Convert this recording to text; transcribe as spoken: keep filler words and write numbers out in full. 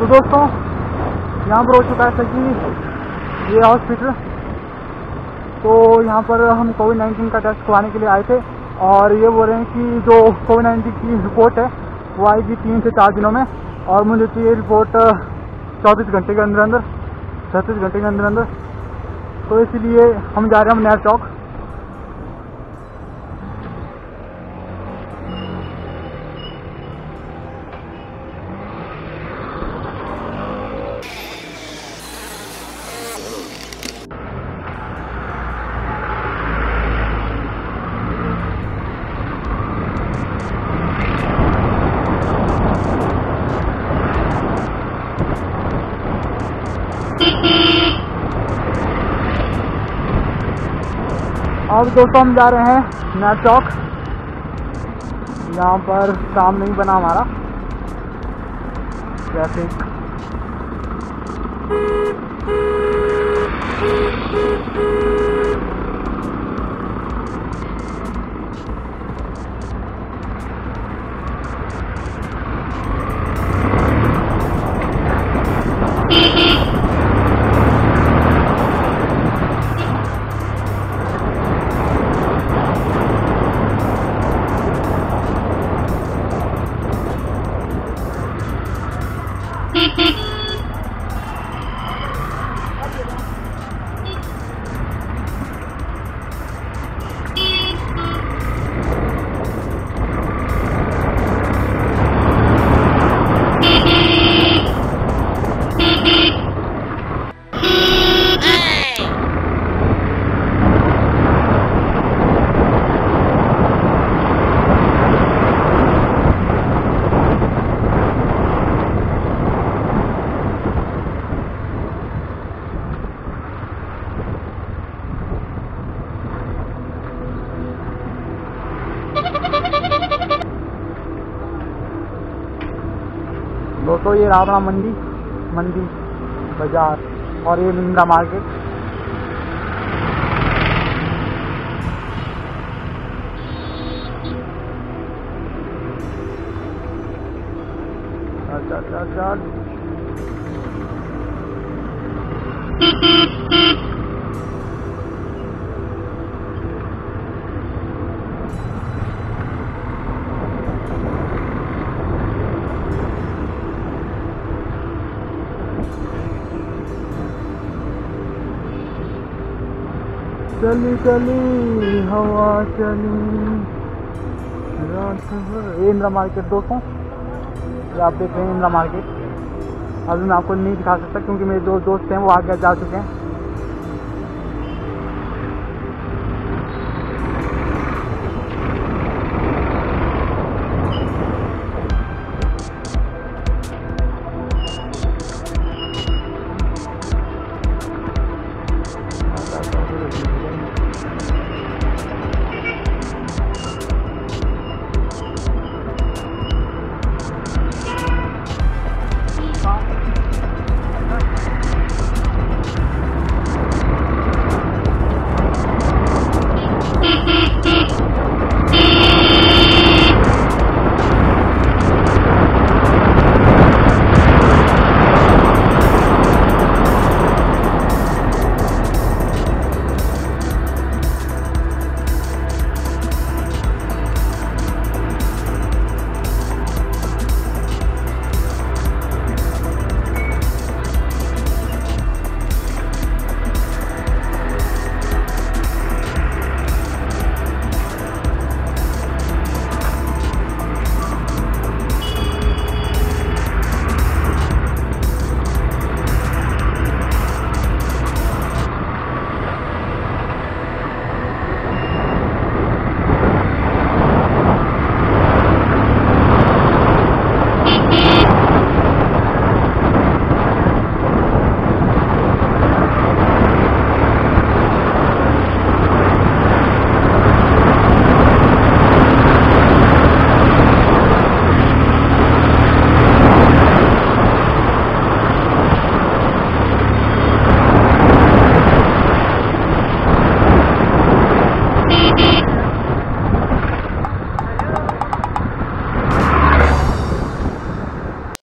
दोस्तों यहाँ पर हो चुका है कि ये हॉस्पिटल, तो यहाँ पर हम कोविड नाइन्टीन का टेस्ट करवाने के लिए आए थे और ये बोल रहे हैं कि जो कोविड नाइन्टीन की रिपोर्ट है वो आएगी तीन से चार दिनों में, और मुझे चाहिए रिपोर्ट चौबीस घंटे के अंदर अंदर, छत्तीस घंटे के अंदर अंदर। तो इसलिए हम जा रहे हैं हम नहर चौक। अब दोस्तों हम जा रहे हैं नहर चौक। यहाँ पर काम नहीं बना हमारा, ट्रैफिक दोस्तों ये रावणा मंडी मंडी बाजार और ये मिंद्रा मार्केट। चल चल चल चली चली हवा चली रात भर। ये इंदिरा मार्केट दोस्तों, ये आप देख रहे हैं इंदिरा मार्केट। अभी मैं आपको नहीं दिखा सकता क्योंकि मेरे जो दोस्त हैं वो आगे जा चुके हैं।